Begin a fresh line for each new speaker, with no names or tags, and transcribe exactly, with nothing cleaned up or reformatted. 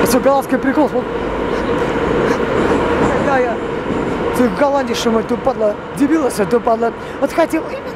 все, голландский прикол, смотри. Когда я в Голландии, что мы тут падла, дебилась, то падла, вот хотел